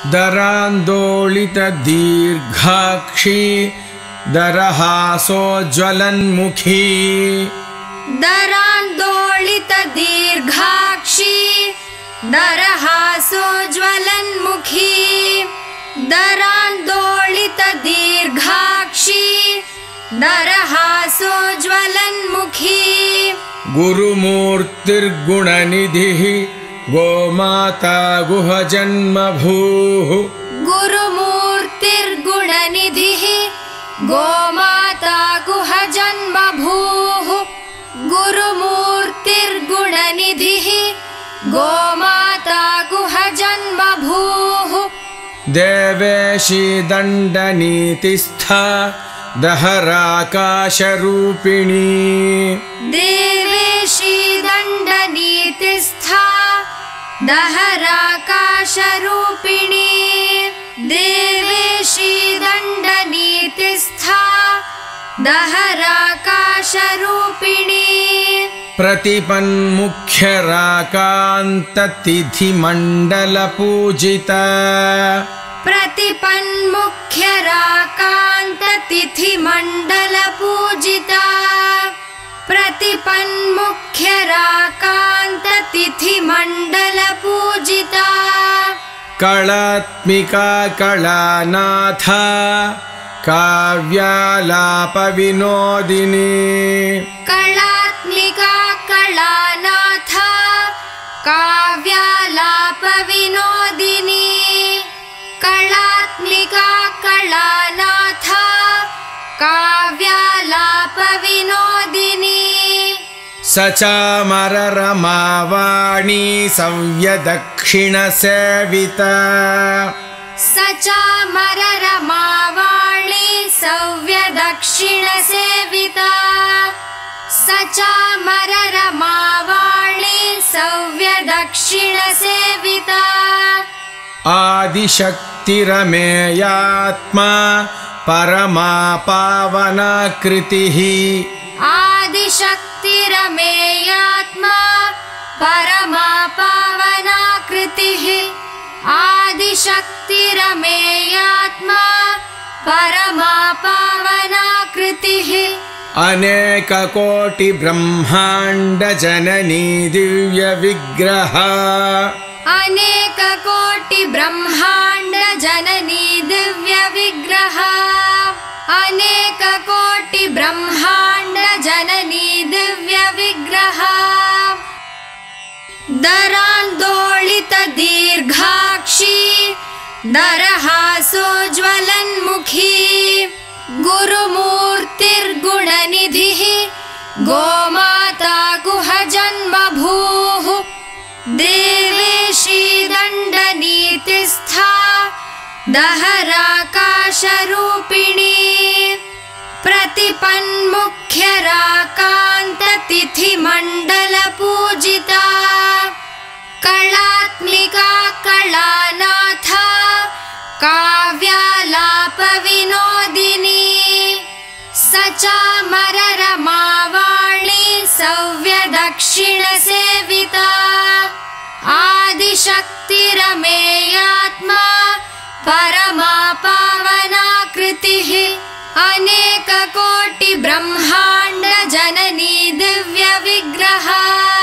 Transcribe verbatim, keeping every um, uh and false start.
दरान्दोलित दीर्घाक्षी दरहासोज्ज्वलन्मुखी दरान्दोलित दीर्घाक्षी दरहासोज्ज्वलन्मुखी दरान्दोलित दीर्घाक्षी दरहासोज्ज्वलन्मुखी गुरुमूर्तिर्गुणनिधिः गोमाता गुहजन्मभूः गुरुमूर्तिर्गुणनिधिः गोमाता गुहजन्मभूः गुरुमूर्तिर्गुणनिधिः गोमाता गुहजन्मभूः देवेशी दण्डनीतिस्था दहराकाशरूपिणी देवेशी दण्डनीतिस्था दहराकाशरूपिणी देवेशी दण्डनीतिस्था दहराकाशरूपिणी प्रतिपन्मुख्यराकान्ततिथिमण्डलपूजिता प्रतिपन्मुख्यराकान्ततिथिमण्डलपूजिता प्रतिपन्मुख्यराकान्ततिथिमण्डलपूजिता कलात्मिका कलानाथा काव्यालापविनोदिनी कलात्मिका कलानाथा काव्यालापविनोदिनी कलात्मिका कलानाथा काव्यालापविनोदिनी सचामररमावाणी सव्यदक्षिणसेविता सचामररमावाणी सव्यदक्षिणसेविता सचामररमावाणी सव्यदक्षिणसेविता आदिशक्तिरमेयात्मा परमा पावनाकृतिः आदिशक्तिरमेयात्मा परमा पावनाकृतिः आदिशक्तिरमेयात्मा परमा पावनाकृतिः अनेककोटिब्रह्माण्डजननी दिव्यविग्रह अनेककोटिब्रह्माण्डजननी दिव्यविग्रह अनेककोटिब्रह्माण्डजननी दिव्यविग्रह दरान्दोलित दीर्घाक्षी दरहासोज्ज्वलन्मुखी गुरुमूर्तिर्गुणनिधिः गोमाता गुहजन्मभूः देवेशी दण्डनीतिस्था दहराकाशरूपिणी प्रतिपन्मुख्यराकान्ततिथिमण्डलपूजिता कलात्मिका कलानाथा काव्यालापविनोदिनी सचामररमावाणी सव्यदक्षिणसेविता आदिशक्तिरमेयात्मा परमा पावनाकृतिः अनेककोटिब्रह्माण्डजननी दिव्यविग्रह